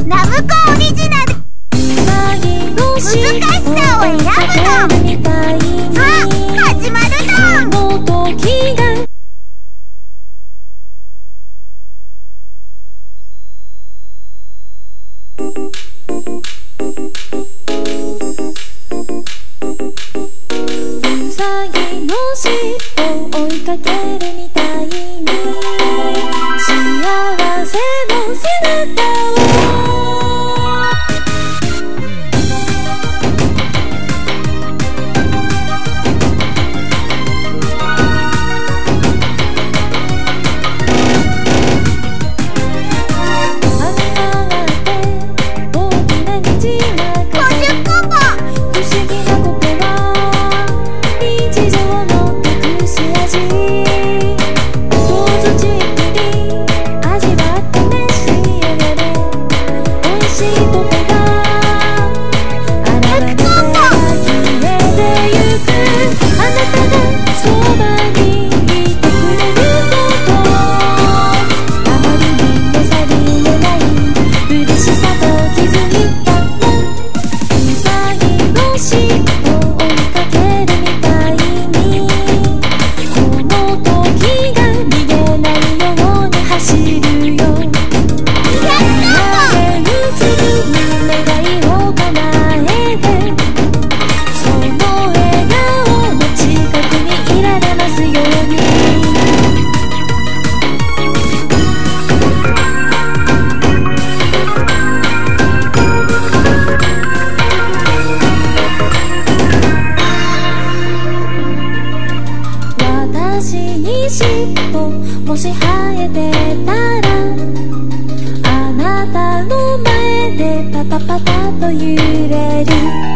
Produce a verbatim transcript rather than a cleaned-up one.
ナムコオリジナル。難しさを選ぶの。さあ始まるの。 うさぎの尻尾を追いかけるみたいに幸せの背中をもし生えてたらあなたの前でパタパタと揺れる